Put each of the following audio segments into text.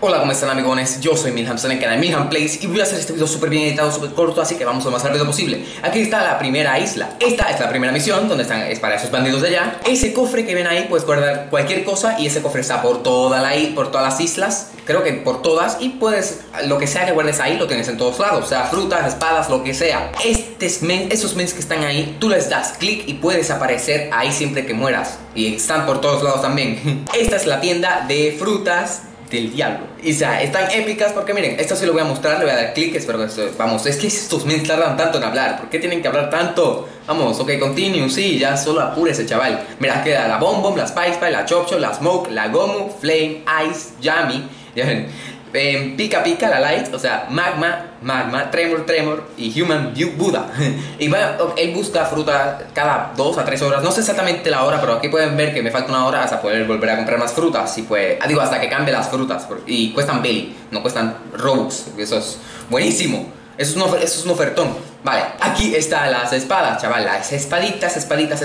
Hola, ¿cómo están, amigones? Yo soy Milham, en el canal Milham Plays y voy a hacer este video súper bien editado, súper corto, así que vamos lo más rápido posible. Aquí está la primera isla. Esta es la primera misión, donde están, es para esos bandidos de allá. Ese cofre que ven ahí, puedes guardar cualquier cosa y ese cofre está por todas las islas, creo que por todas, y puedes, lo que sea que guardes ahí, lo tienes en todos lados, o sea, frutas, espadas, lo que sea. Esos mens que están ahí, tú les das clic y puedes aparecer ahí siempre que mueras, y están por todos lados también. Esta es la tienda de frutas del diablo. Y o sea, están épicas porque miren, esto sí lo voy a mostrar, le voy a dar clic, espero que esto, vamos, es que estos men tardan tanto en hablar, ¿por qué tienen que hablar tanto? Vamos, ok, continue, sí, ya solo apúrese, chaval. Mira, queda la Bomb Bomb, la Spice Pie, la Chop Chop, la Smoke, la Gomu, Flame, Ice, Yummy, ya ven, Pica Pica, la Light, o sea, Magma, Tremor y Human Buddha. Y él busca fruta cada 2 a 3 horas, no sé exactamente la hora, pero aquí pueden ver que me falta una hora hasta poder volver a comprar más frutas. Y pues, digo, hasta que cambie las frutas. Y cuestan belly, no cuestan Robux, eso es buenísimo. Eso es un ofertón. Vale, aquí están las espadas, chaval. Las espaditas.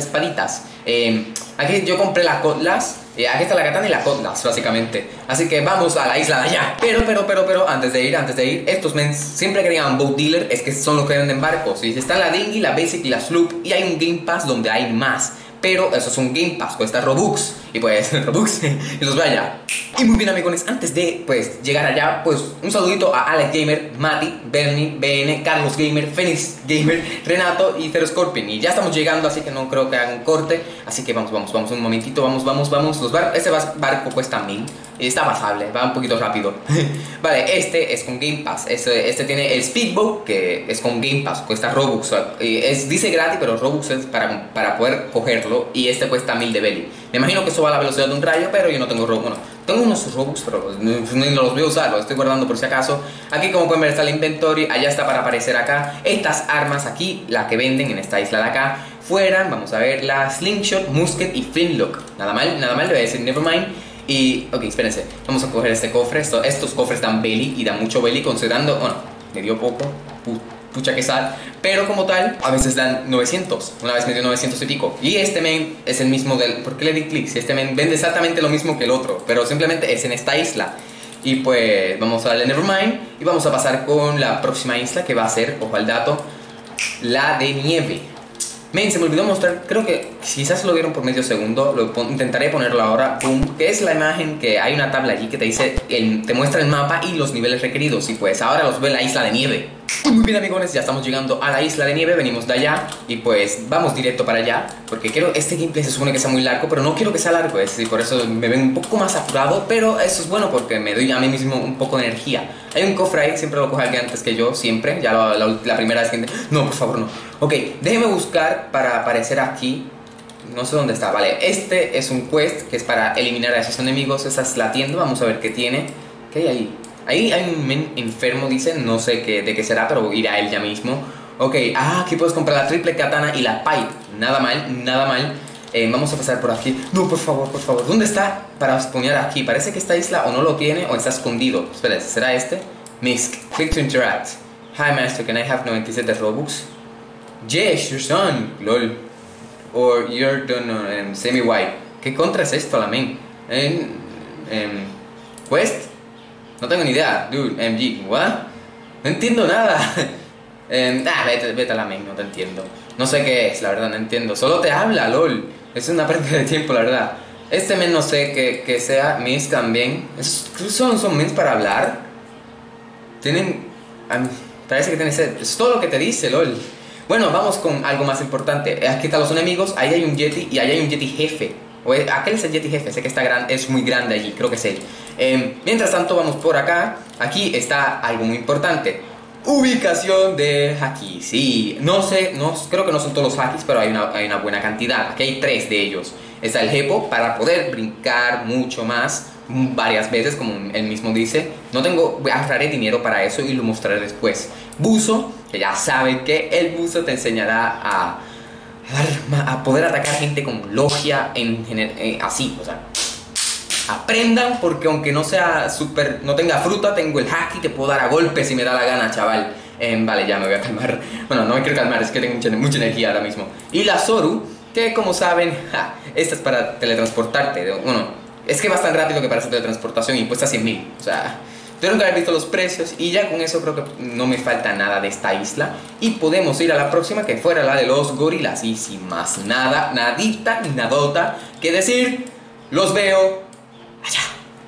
Aquí yo compré las cotlas. Aquí está la katana y la cotlas, básicamente. Así que vamos a la isla de allá. Pero, antes de ir, estos men siempre que digan boat dealer, es que son los que venden barcos. Y está la dinghy, la basic y la sloop. Y hay un game pass donde hay más. Pero eso es un game pass, cuesta Robux. Y pues, Robux, y los vaya. Y muy bien, amigos, antes de pues llegar allá, pues un saludito a Alex Gamer, Mati, Bernie, BN, Carlos Gamer, Fenix Gamer, Renato y Zero Scorpion. Y ya estamos llegando, así que no creo que hagan un corte. Así que vamos un momentito, vamos. Este barco cuesta 1000. Está pasable, va un poquito rápido. Vale, este es con Game Pass. Este tiene el Speedboat, que es con Game Pass, cuesta Robux. Dice gratis, pero Robux es para poder cogerlo. Y este cuesta 1000 de belly. Me imagino que eso va a la velocidad de un rayo, pero yo no tengo Robux. Bueno, tengo unos Robux, pero no los voy a usar, los estoy guardando por si acaso. Aquí, como pueden ver, está el inventory. Allá está para aparecer acá. Estas armas aquí, las que venden en esta isla de acá, fueran, vamos a ver, la Slingshot, Musket y Flintlock. Nada mal, le voy a decir Nevermind. Y, ok, espérense, vamos a coger este cofre. Estos cofres dan belly y dan mucho belly, considerando, bueno, me dio poco, pucha que sal, pero como tal, a veces dan 900. Una vez me dio 900 y pico. Y este men es el mismo del, ¿por qué le di clic? Si este men vende exactamente lo mismo que el otro, pero simplemente es en esta isla. Y pues vamos a darle Nevermind y vamos a pasar con la próxima isla, que va a ser, ojo al dato, la de nieve. Men, se me olvidó mostrar, creo que quizás lo vieron por medio segundo, intentaré ponerlo ahora, boom, que es la imagen que hay una tabla allí que te dice, te muestra el mapa y los niveles requeridos, y pues ahora los ve en la isla de nieve. Y muy bien, amigos, ya estamos llegando a la isla de nieve, venimos de allá, y pues vamos directo para allá, porque quiero, este gameplay se supone que sea muy largo, pero no quiero que sea largo, y por eso me ven un poco más apurado, pero eso es bueno porque me doy a mí mismo un poco de energía. Hay un cofre ahí, siempre lo coge alguien antes que yo, siempre, ya la primera vez que... No, por favor, no. Ok, déjeme buscar para aparecer aquí. No sé dónde está, vale. Este es un quest que es para eliminar a esos enemigos. Esa es la tienda, vamos a ver qué tiene. ¿Qué hay ahí? Ahí hay un men enfermo, dice. No sé de qué será, pero iré a él ya mismo. Ok, aquí puedes comprar la triple katana y la pipe. Nada mal. Vamos a pasar por aquí. No, por favor. ¿Dónde está para spawnear aquí? Parece que esta isla o no lo tiene o está escondido. Espera, ¿será este? Misk. Click to interact. Hi, master, can I have 97 Robux? Yes, your son, lol. Or you're done semi-white. ¿Qué contra es esto, la men? Quest? No tengo ni idea, dude. MG, what? No entiendo nada. Vete a la men, no te entiendo. No sé qué es, la verdad, no entiendo. Solo te habla, lol. Es una pérdida de tiempo, la verdad. Este men no sé qué sea. Miss también. Son mens para hablar. Parece que tiene sed. Es todo lo que te dice, lol. Bueno, vamos con algo más importante. Aquí están los enemigos, ahí hay un Yeti y ahí hay un Yeti jefe. Aquel es el Yeti jefe, sé que es muy grande allí, creo que es él. Mientras tanto, vamos por acá. Aquí está algo muy importante. Ubicación de haki. Sí, creo que no son todos los hakis, pero hay una buena cantidad. Aquí hay 3 de ellos. Está el Hepo para poder brincar mucho más, varias veces, como él mismo dice. Ahorraré dinero para eso y lo mostraré después. Buzo, que ya saben que el buzo te enseñará a poder atacar gente con logia así, o sea, aprendan, porque aunque no sea no tenga fruta, tengo el haki, te puedo dar a golpes si me da la gana, chaval. Vale, ya me voy a calmar. Bueno, no me quiero calmar, es que tengo mucha energía ahora mismo. Y la Zoru, que como saben, esta es para teletransportarte. Bueno, Es que va tan rápido que parece teletransportación y cuesta 100.000. O sea, tengo que haber visto los precios y ya con eso creo que no me falta nada de esta isla. Y podemos ir a la próxima, que fuera la de los gorilas. Y sin más nada, nadita ni nadota que decir, los veo allá.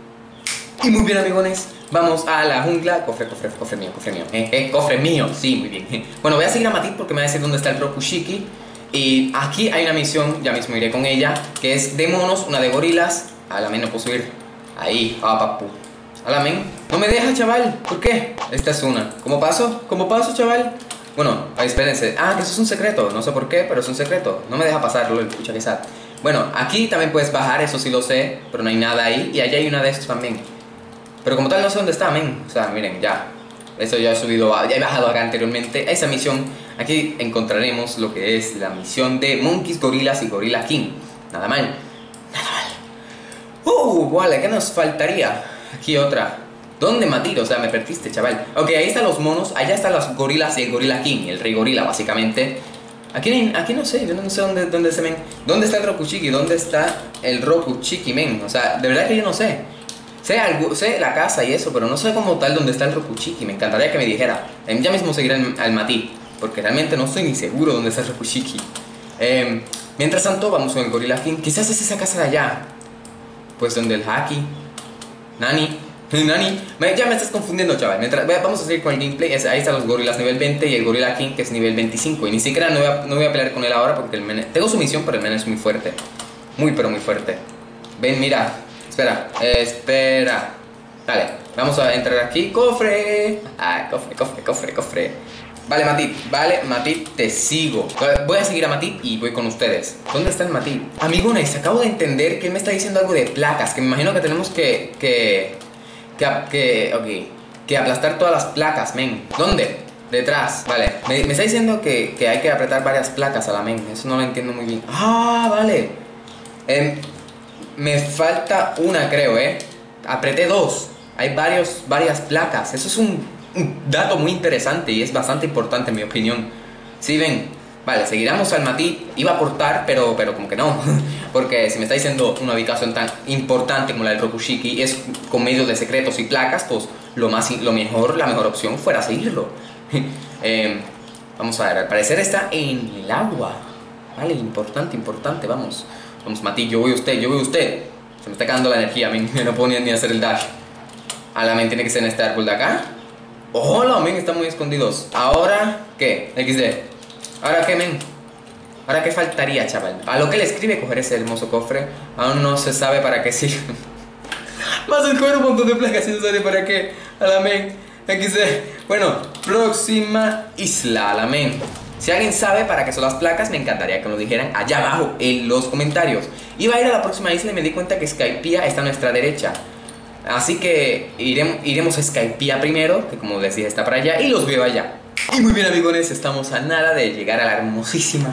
Y muy bien, amigones, vamos a la jungla. Cofre mío, cofre mío, sí, muy bien. Bueno, voy a seguir a Matit porque me va a decir dónde está el Rokushiki. Y aquí hay una misión, ya mismo iré con ella, que es de monos, una de gorilas. A la men no puedo subir. Ahí, papu. A la men, no me deja, chaval. ¿Por qué? Esta es una. ¿Cómo paso? ¿Cómo paso, chaval? Bueno, espérense. Ah, que eso es un secreto. No sé por qué, pero es un secreto. No me deja pasarlo, el pucha que sad. Bueno, aquí también puedes bajar, eso sí lo sé, pero no hay nada ahí. Y allá hay una de estos también. Pero como tal no sé dónde está, men. O sea, miren, ya. Eso ya he subido, ya he bajado acá anteriormente. A esa misión, aquí encontraremos lo que es la misión de Monkeys, Gorilas y Gorilla King. Nada mal. Nada mal. Vale, ¿qué nos faltaría? Aquí otra. ¿Dónde, Matit? O sea, me perdiste, chaval. Ok, ahí están los monos. Allá están las gorilas y el Gorilla King, el rey gorila, básicamente. Aquí no sé, yo no sé dónde se ven. ¿Dónde está el Rokushiki? ¿Dónde está el Rokushiki, men? O sea, de verdad que yo no sé. Sé la casa y eso, pero no sé como tal dónde está el Rokushiki. Me encantaría que me dijera. Ya mismo seguiré al Matit, porque realmente no estoy ni seguro dónde está el Rokushiki. Mientras tanto, vamos con el Gorilla King. Quizás es esa casa de allá. Pues donde el Haki. Nani. Ya me estás confundiendo, chaval. Vamos a seguir con el gameplay. Ahí están los gorilas nivel 20 y el Gorilla King, que es nivel 25. Y ni siquiera no voy a pelear con él ahora porque el men... Tengo su misión, pero el men es muy fuerte. Muy, pero muy fuerte. Ven, mira. Espera. Dale, vamos a entrar aquí. ¡Cofre! Ah, cofre. Vale, Matit, te sigo. Voy a seguir a Matit y voy con ustedes. ¿Dónde está el Matit? Amigones, acabo de entender que él me está diciendo algo de placas. Que me imagino que tenemos que aplastar todas las placas, men. ¿Dónde? Detrás, vale. Me está diciendo que hay que apretar varias placas a la men. Eso no lo entiendo muy bien. Ah, vale. Me falta una, creo, Apreté dos. Hay varias placas. Eso es un dato muy interesante y es bastante importante en mi opinión. ¿Sí ven? Vale, seguiremos al Matit. Iba a aportar, pero como que no. Porque si me está diciendo una ubicación tan importante como la del Rokushiki es con medio de secretos y placas, pues la mejor opción fuera seguirlo. Vamos a ver, al parecer está en el agua. Vale, importante, vamos. Vamos, Matit, yo voy a usted. Se me está acabando la energía, a mí no puedo ni hacer el dash. A la men tiene que ser en este árbol de acá. Hola, men, están muy escondidos. ¿Ahora qué? XD. ¿Ahora qué, men? ¿Ahora qué faltaría, chaval? A lo que le escribe coger ese hermoso cofre. Aún no se sabe para qué sirve. Vas a coger un montón de placas y no sabe para qué. A la men. XD. Bueno, próxima isla, a la men. Si alguien sabe para qué son las placas, me encantaría que me lo dijeran allá abajo en los comentarios. Iba a ir a la próxima isla y me di cuenta que Skypiea está a nuestra derecha. Así que iremos a Skypiea primero, que como les dije está para allá, y los veo allá. Y muy bien, amigones, estamos a nada de llegar a la hermosísima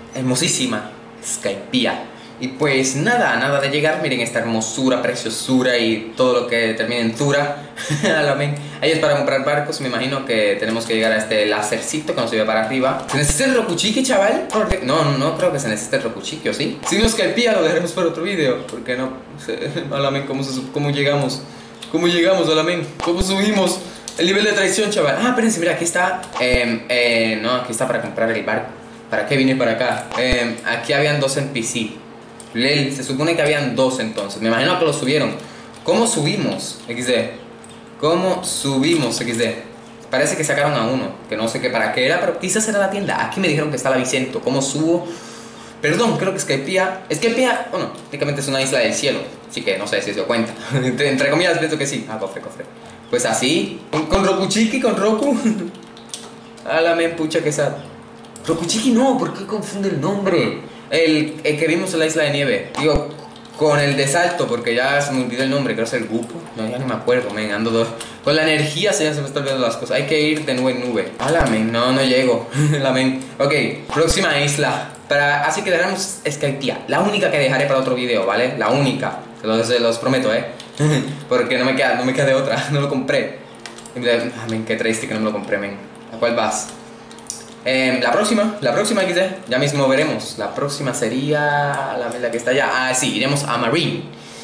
Skypiea. Y pues nada de llegar. Miren esta hermosura, preciosura y todo lo que termine en tura. Ahí es para comprar barcos. Me imagino que tenemos que llegar a este lásercito que nos lleva para arriba. ¿Se necesita el Rokushiki, chaval? No creo que se necesite el Rokushiki, ¿o sí? Si no es Skypiea, lo dejaremos para otro video. Porque no sé, ¿cómo llegamos? ¿Cómo llegamos, Alamen? ¿Cómo subimos el nivel de traición, chaval? Ah, espérense, mira, aquí está. No, aquí está para comprar el barco. ¿Para qué vine para acá? Aquí habían dos NPC. Se supone que habían dos entonces. Me imagino que los subieron. ¿Cómo subimos? ¿Cómo subimos? Parece que sacaron a uno, que no sé qué para qué era, pero quizás era la tienda. Aquí me dijeron que está la Vicento. ¿Cómo subo? Perdón, creo que Skypiea, bueno, técnicamente es una isla del cielo. Así que no sé si se dio cuenta. Entre comillas pienso que sí. Ah, cofre. Pues así, con Rokushiki, con Roku. A la men, pucha que sad. Rokushiki no, ¿por qué confunde el nombre? El que vimos en la isla de nieve. Digo, con el de salto, porque ya se me olvidó el nombre, creo que es el Gupo. No, ya ni me acuerdo, men, con la energía ya se me están olvidando las cosas. Hay que ir de nube en nube. Ala, men, no llego. La men. Ok, próxima isla. Así que dejaremos Skypiea. La única que dejaré para otro video, ¿vale? La única. Se los prometo, porque no me queda de otra. No lo compré. Men, qué triste que no me lo compré, men. ¿A cuál vas? La próxima XD, ya mismo veremos. La próxima sería la que está allá. Ah, sí, iremos a Marine.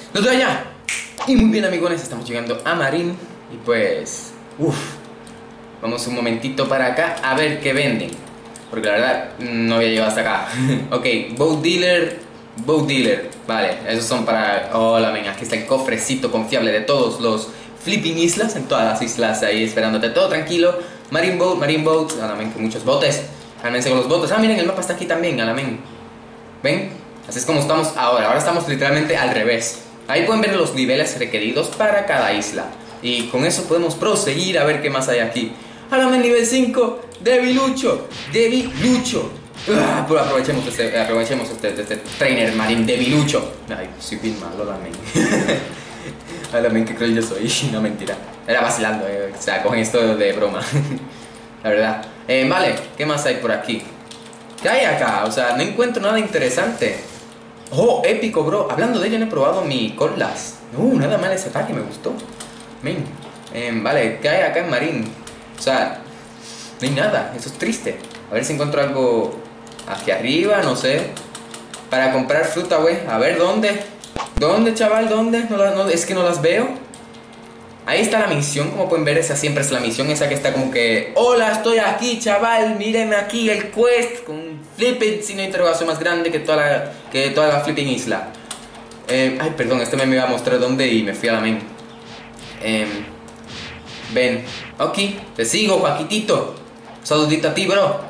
¡Nos veo allá! Y muy bien, amigos, estamos llegando a Marín. Y pues... vamos un momentito para acá a ver qué venden. Porque la verdad no había llegado hasta acá. Ok, Boat Dealer. Boat Dealer. Vale, esos son para... Hola, men, aquí está el cofrecito confiable de todos los Flipping Islas. En todas las islas ahí esperándote, todo tranquilo. Marine Boat. Hola, men, que muchos botes. Cálmense con los botes. Ah, miren, el mapa está aquí también, hola, men. ¿Ven? Así es como estamos ahora. Ahora estamos literalmente al revés. Ahí pueden ver los niveles requeridos para cada isla. Y con eso podemos proseguir a ver qué más hay aquí. Hágame nivel 5, debilucho. Pues aprovechemos este trainer marín debilucho. Ay, soy bien malo, la men. La men que creo yo soy. No, mentira. Era vacilando, o sea, cogen esto de broma. La verdad. Vale, ¿qué más hay por aquí? ¿Qué hay acá? O sea, no encuentro nada interesante. Oh, épico, bro. Hablando de ello, no he probado mi Cutlass. Nada mal ese ataque, me gustó. Men. Vale, ¿qué hay acá en Marín? O sea, no hay nada, eso es triste. A ver si encuentro algo hacia arriba, no sé. Para comprar fruta, güey. A ver, ¿dónde? ¿Dónde, chaval? ¿Dónde? Es que no las veo. Ahí está la misión, como pueden ver, esa siempre es la misión. Esa que está como que... Hola, estoy aquí, chaval, mírenme aquí, el quest. Con un flipping signo de interrogación más grande que toda la flipping isla. Ay, perdón, este me iba a mostrar dónde y me fui a la main. Ven, ok, te sigo, Paquitito. Saludito a ti, bro.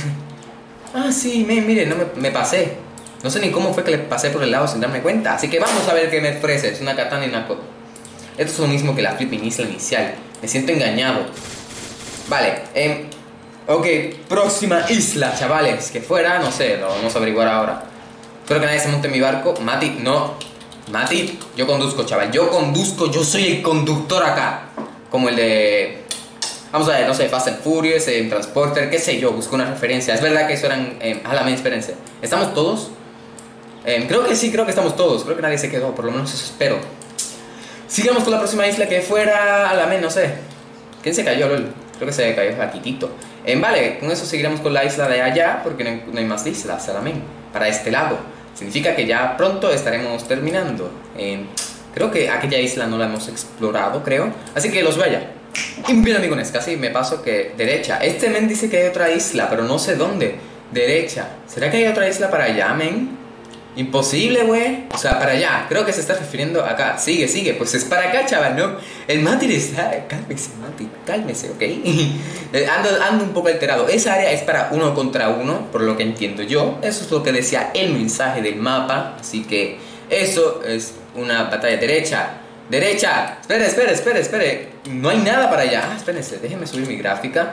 Ah, sí, mire, no me pasé. No sé ni cómo fue que le pasé por el lado sin darme cuenta. Así que vamos a ver qué me ofrece. Es una katana y una copa. Esto es lo mismo que la flipping isla inicial. Me siento engañado. Vale, ok, próxima isla, chavales. Que fuera, no sé, lo vamos a averiguar ahora. Espero que nadie se monte en mi barco. Mati, no. Mati, yo conduzco, chaval. Yo conduzco, yo soy el conductor acá. Como el de... Vamos a ver, no sé, Fast and Furious, Transporter, qué sé yo, busco una referencia. Es verdad que eso eran... a la misma experiencia. ¿Estamos todos? Creo que sí, creo que estamos todos. Creo que nadie se quedó, por lo menos eso espero. Sigamos con la próxima isla que fuera a la men, no sé. ¿Quién se cayó, lol? Creo que se cayó Paquitito. Vale, con eso seguiremos con la isla de allá, porque no hay más islas a la men. Para este lado. Significa que ya pronto estaremos terminando. Creo que aquella isla no la hemos explorado, creo. Así que los vaya. Y bien, amigos, casi me paso que derecha. Este men dice que hay otra isla, pero no sé dónde. Derecha. ¿Será que hay otra isla para allá, men? Imposible, güey. O sea, para allá. Creo que se está refiriendo acá. Sigue. Pues es para acá, chaval, ¿no? El Mati está... Cálmese, Mati. Cálmese, ¿ok? Ando un poco alterado. Esa área es para 1 contra 1, por lo que entiendo yo. Eso es lo que decía el mensaje del mapa. Así que eso es una batalla derecha. ¡Derecha! Espere. No hay nada para allá. Espérense. Déjenme subir mi gráfica.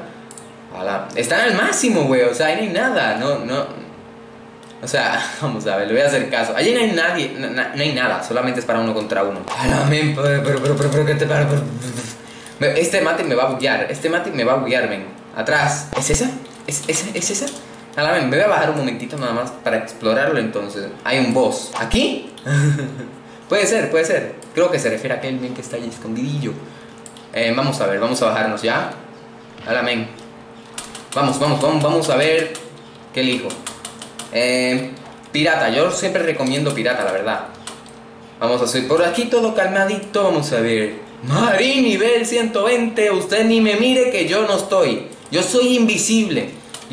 Están al máximo, güey. O sea, ahí no hay nada. No... O sea, vamos a ver, le voy a hacer caso. Allí no hay nadie, no hay nada, solamente es para 1 contra 1. Pero ¿qué te para? Este Mati me va a buguear, men. Atrás. ¿Es esa? ¿Es esa? Men, me voy a bajar un momentito nada más para explorarlo entonces. Hay un boss. ¿Aquí? Puede ser. Creo que se refiere a aquel men que está allí escondidillo. Vamos a ver, vamos a bajarnos ya. Men. Vamos a ver qué elijo. Pirata, yo siempre recomiendo pirata, la verdad. Vamos a hacer por aquí todo calmadito. Vamos a ver. Marín, nivel 120. Usted ni me mire que yo no estoy. Yo soy invisible.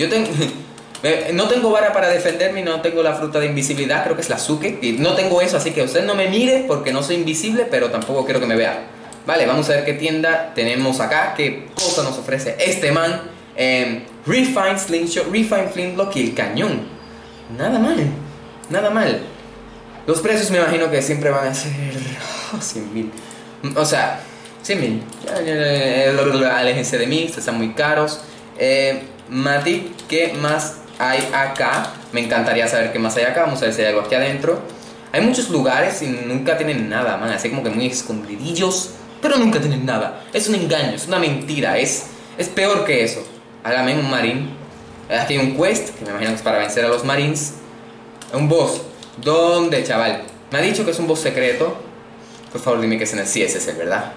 No tengo vara para defenderme. No tengo la fruta de invisibilidad. Creo que es la Suke. Y no tengo eso, así que usted no me mire porque no soy invisible, pero tampoco quiero que me vea. Vale, vamos a ver qué tienda tenemos acá. Qué cosa nos ofrece este man. Refine Slingshot, Refine Flintlock y el cañón. Nada mal. Los precios me imagino que siempre van a ser 100.000. O sea, 100.000. Aléjense de mí, están muy caros. Mati, ¿qué más hay acá? Me encantaría saber qué más hay acá. Vamos a ver si hay algo aquí adentro. Hay muchos lugares y nunca tienen nada, man. Así como que muy escondidillos, pero nunca tienen nada. Es un engaño, es una mentira. Es peor que eso. Hágame un marín. Aquí hay un quest, que me imagino que es para vencer a los marines. Un boss. ¿Dónde, chaval? Me ha dicho que es un boss secreto. Por favor, dime que es en el... Sí, ese es el, ¿verdad?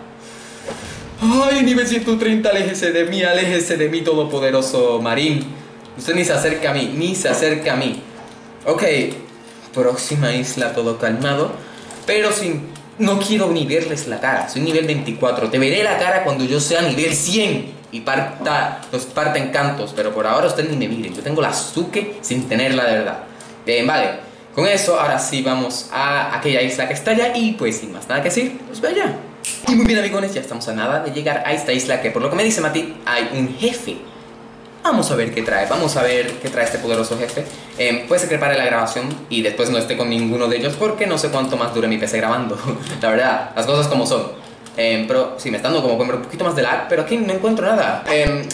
Ay, nivel 130, aléjese de mí, todopoderoso marín. Usted ni se acerca a mí, Ok, próxima isla, todo calmado. Pero sin No quiero ni verles la cara, soy nivel 24. Te veré la cara cuando yo sea nivel 100 y los parta en cantos, pero por ahora ustedes ni me miren. Yo tengo la Suke sin tenerla de verdad. Vale, con eso ahora sí vamos a aquella isla que está allá y pues sin más nada que decir, pues vaya. Y muy bien amigos, ya estamos a nada de llegar a esta isla que por lo que me dice Mati hay un jefe. Vamos a ver qué trae, vamos a ver qué trae este poderoso jefe. Puede ser que pare la grabación y después no esté con ninguno de ellos porque no sé cuánto más dure mi PC grabando. La verdad, las cosas como son. Pero sí, me está dando como un poquito más de lag, pero aquí no encuentro nada.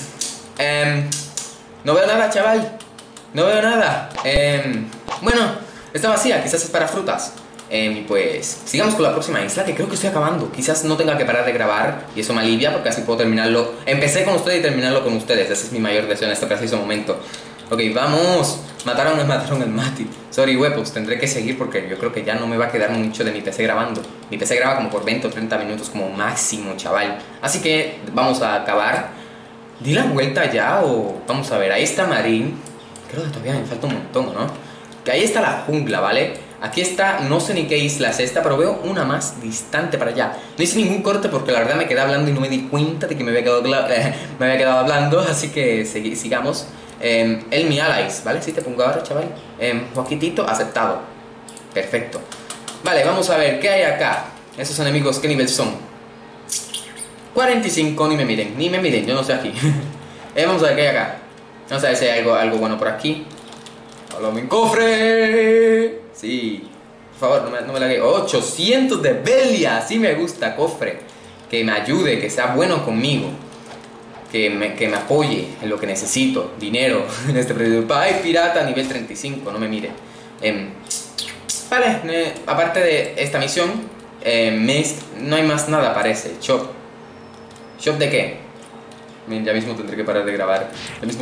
No veo nada, chaval. No veo nada. Bueno, está vacía, quizás es para frutas. Y pues sigamos con la próxima isla que creo que estoy acabando. Quizás no tenga que parar de grabar y eso me alivia porque así puedo terminarlo. Empecé con ustedes y terminarlo con ustedes. Ese es mi mayor deseo en este preciso momento. Ok, vamos. Mataron al Mati. Sorry, huevos, tendré que seguir porque yo creo que ya no me va a quedar mucho de mi PC grabando. Mi PC graba como por 20 o 30 minutos como máximo, chaval. Así que vamos a acabar. ¿Di la vuelta ya o...? Vamos a ver, ahí está Marín. Creo que todavía me falta un montón, ¿no? Que ahí está la jungla, ¿vale? Aquí está, no sé ni qué isla es esta, pero veo una más distante para allá. No hice ningún corte porque la verdad me quedé hablando y no me di cuenta de que me había quedado hablando, así que sigamos. El mi allies, ¿vale? Si te pongo ahora, chaval. Joaquitito, aceptado. Perfecto. Vale, vamos a ver, ¿qué hay acá? Esos enemigos, ¿qué nivel son? 45, ni me miren, yo no sé aquí. Vamos a ver qué hay acá. Vamos a ver si hay algo bueno por aquí. ¡Hola, mi cofre! Sí, por favor, no me lague. 800 de Belia, así me gusta, cofre. Que me ayude, que sea bueno conmigo. Que me apoye en lo que necesito. Dinero en este proyecto. ¡Ay, pirata! Nivel 35, no me mire. Vale, aparte de esta misión, no hay más nada, parece. Shop. ¿Shop de qué? Ya mismo tendré que parar de grabar.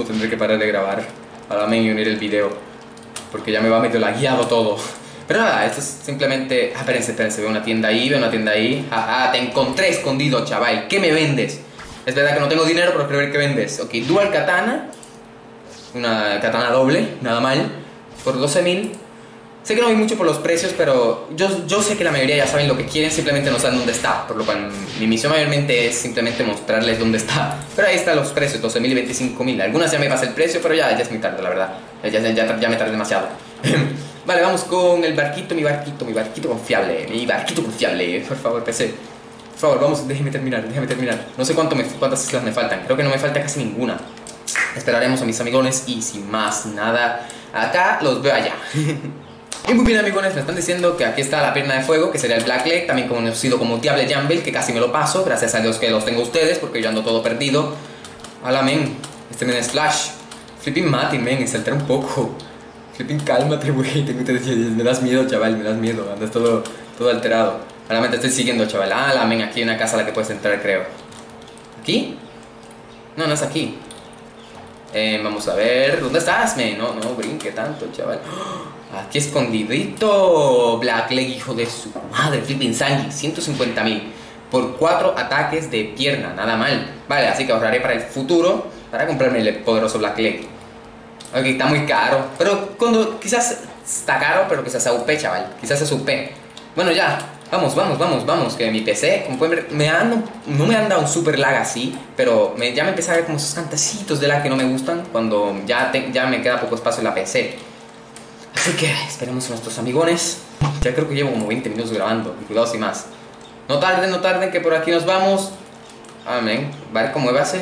Para me unir el video. Porque ya me va medio lagueado todo. Pero nada, esto es simplemente... espérense, veo una tienda ahí, Ajá, te encontré escondido, chaval. ¿Qué me vendes? Es verdad que no tengo dinero, pero quiero ver qué vendes. Ok, dual katana. Una katana doble, nada mal. Por 12.000. Sé que no voy mucho por los precios, pero yo sé que la mayoría ya saben lo que quieren, simplemente no saben dónde está. Por lo cual mi misión mayormente es simplemente mostrarles dónde está. Pero ahí están los precios, 12.000 y 25.000. Algunas ya me pasé el precio, pero ya es muy tarde, la verdad. Ya me tardé demasiado. Vale, vamos con el barquito, mi barquito confiable. Por favor, PC. Por favor, vamos, déjeme terminar. No sé cuántas islas me faltan. Creo que no me falta casi ninguna. Esperaremos a mis amigones y sin más nada, acá los veo allá. Y muy bien amigos, me están diciendo que aquí está la pierna de fuego, que sería el Black Leg, también conocido como Diable Jumble, que casi me lo paso, gracias a Dios que los tengo ustedes, porque yo ando todo perdido. Ala, men, este men es Flash. Flipping Mati, men, saltar un poco. Flipping, cálmate, güey, me das miedo, chaval, andas todo alterado. Realmente estoy siguiendo, chaval. Ala, men, aquí hay una casa a la que puedes entrar, creo. ¿Aquí? No es aquí. Vamos a ver, ¿dónde estás, men? No brinque tanto, chaval. Aquí escondidito. Black Leg, hijo de su madre. Flipping Sanji, 150.000 por 4 ataques de pierna, nada mal. Vale, así que ahorraré para el futuro para comprarme el poderoso Black Leg. Ok, está muy caro, pero quizás está caro, pero quizás sea UP, chaval. Quizás es UP. Bueno, ya, vamos, que mi PC, como pueden ver, no me han dado un super lag así, pero ya me empecé a ver como esos cantecitos de lag que no me gustan cuando ya me queda poco espacio en la PC. Así que esperemos a nuestros amigones. Ya creo que llevo como 20 minutos grabando, y cuidado sin más. No tarden, que por aquí nos vamos. Amén. Barco, muévase.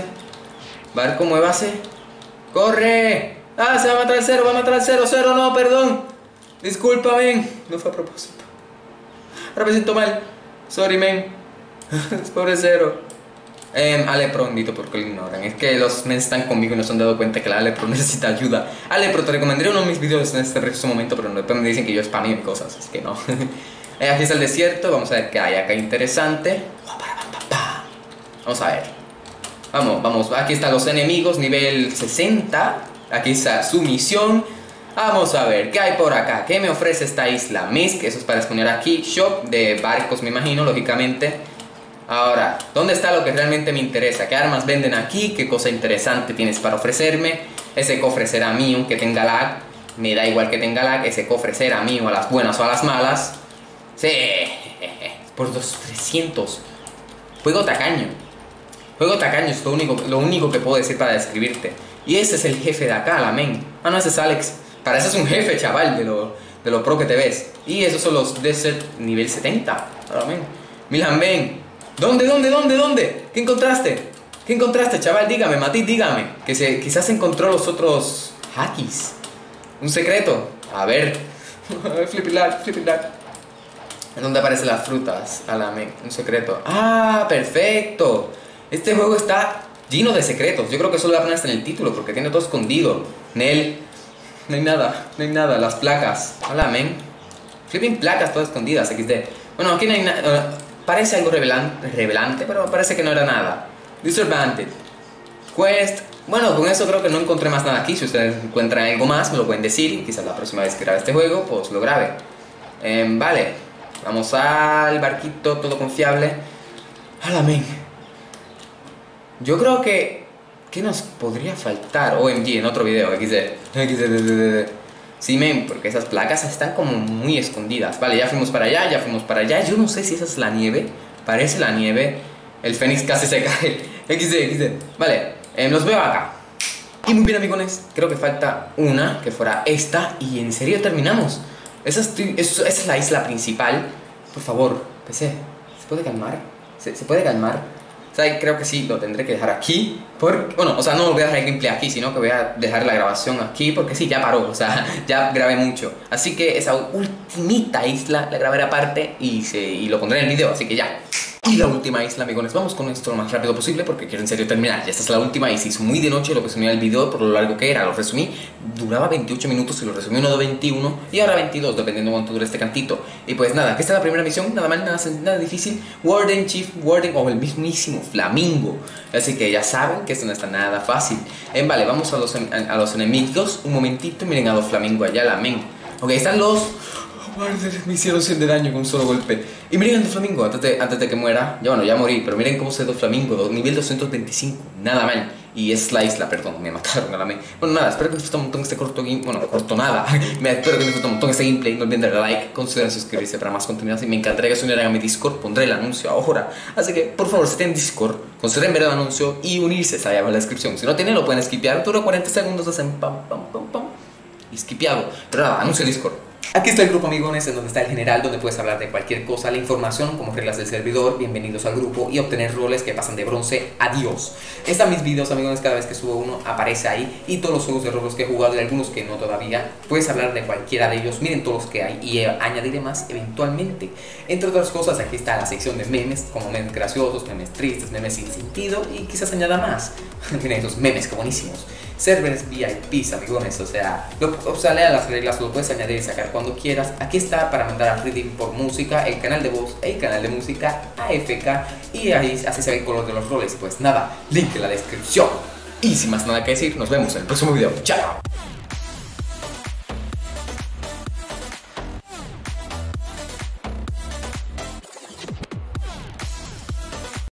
¡Corre! ¡Ah, se va a matar el cero! No, perdón. Discúlpame. No fue a propósito. Ahora me siento mal. Sorry, men. Es pobre cero. Alepro, bendito, porque lo ignoran. Es que los men están conmigo y no se han dado cuenta que la Alepro necesita ayuda. Alepro, te recomendaría uno de mis videos en este preciso momento, pero después me dicen que yo spameo cosas, así que no. Aquí está el desierto, vamos a ver qué hay acá interesante. Vamos a ver. Vamos, aquí están los enemigos, nivel 60. Aquí está su misión. Vamos a ver, ¿qué hay por acá? ¿Qué me ofrece esta isla? Misk, eso es para exponer aquí. Shop de barcos, me imagino, lógicamente. Ahora, ¿dónde está lo que realmente me interesa? ¿Qué armas venden aquí? ¿Qué cosa interesante tienes para ofrecerme? Ese cofre será mío, aunque tenga lag. Me da igual que tenga lag, ese cofre será mío a las buenas o a las malas. Sí, por los 300. Juego tacaño. Juego tacaño es lo único que puedo decir para describirte. Y ese es el jefe de acá, la men. Ah, no, ese es Alex. Pareces un jefe, chaval, de lo pro que te ves. Y esos son los Desert nivel 70. Ahora, men. Milhan, ven. ¿Dónde? ¿Qué encontraste? ¿Qué encontraste, chaval? Dígame, Matiz, dígame. Quizás encontró los otros Hakis. Un secreto. A ver. Flippy lag. ¿Dónde aparecen las frutas? Un secreto. ¡Ah, perfecto! Este juego está lleno de secretos. Yo creo que eso lo voy a poner hasta en el título porque tiene todo escondido. Nel. No hay nada. Las placas. Hola, men. Flipping placas todas escondidas, XD. Bueno, aquí no hay nada. Parece algo revelante, pero parece que no era nada. Disadvantage. Quest. Bueno, con eso creo que no encontré más nada aquí. Si ustedes encuentran algo más, me lo pueden decir. Y quizás la próxima vez que grabe este juego, pues lo grabe. Vale. Vamos al barquito, todo confiable. Hola, men. Yo creo que... ¿Qué nos podría faltar? OMG, en otro video, XD. Sí, men, porque esas placas están como muy escondidas. Vale, ya fuimos para allá. Yo no sé si esa es la nieve. Parece la nieve. El fénix casi se cae. XD. Vale, los veo acá. Y muy bien, amigos. Creo que falta una, que fuera esta. Y en serio terminamos. Esa es la isla principal. Por favor, PC, ¿se puede calmar? ¿Se puede calmar? O sea, creo que sí, lo tendré que dejar aquí. Bueno, o sea, no voy a dejar el gameplay aquí, sino que voy a dejar la grabación aquí. Porque sí, ya paró, o sea, ya grabé mucho. Así que esa ultimita isla la grabaré aparte y lo pondré en el video, así que ya. Y la última isla, amigos, vamos con esto lo más rápido posible porque quiero en serio terminar. Ya esta es la última y se hizo muy de noche lo que resumí el video por lo largo que era. Lo resumí, duraba 28 minutos y lo resumí uno de 21 y ahora 22, dependiendo de cuánto dure este cantito. Y pues nada, que esta es la primera misión, nada mal, nada difícil. Warden, Chief Warden o el mismísimo Flamingo. Así que ya saben que esto no está nada fácil. Vale, vamos a los enemigos. Un momentito, miren a los Flamingos allá, la men. Ok, están los... Me hicieron 100 de daño con un solo golpe. Y miren el Flamingo antes de que muera. Ya morí, pero miren cómo se dio Flamingo. Nivel 225, nada mal. Y es la isla, perdón, me mataron a la me. Bueno, nada, espero que les guste un montón este corto gameplay. Bueno, corto nada. Espero que les guste un montón este gameplay. No olviden darle like, consideren suscribirse para más contenido. Y me encantaría que se unieran a mi Discord. Pondré el anuncio ahora. Así que, por favor, si tienen Discord, consideren ver el anuncio y unirse. Está allá abajo en la descripción. Si no tienen, lo pueden skipear. Dura 40 segundos, hacen pam. Y skipeado. Pero nada, anuncio Discord. Aquí está el grupo, amigos, en donde está el general, donde puedes hablar de cualquier cosa, la información, como reglas del servidor, bienvenidos al grupo y obtener roles que pasan de bronce a Dios. Están mis videos, amigos, cada vez que subo uno aparece ahí y todos los juegos de roles que he jugado y algunos que no todavía. Puedes hablar de cualquiera de ellos, miren todos los que hay y añadiré más eventualmente. Entre otras cosas, aquí está la sección de memes, como memes graciosos, memes tristes, memes sin sentido y quizás añada más. Miren esos memes, que buenísimos. Servers VIPs, amigos, o sea, lea las reglas, lo puedes añadir y sacar cuando quieras. Aquí está para mandar a Reading por música, el canal de voz, el canal de música, AFK, y ahí así se ve el color de los roles. Pues nada, link en la descripción. Y sin más nada que decir, nos vemos en el próximo video. ¡Chao!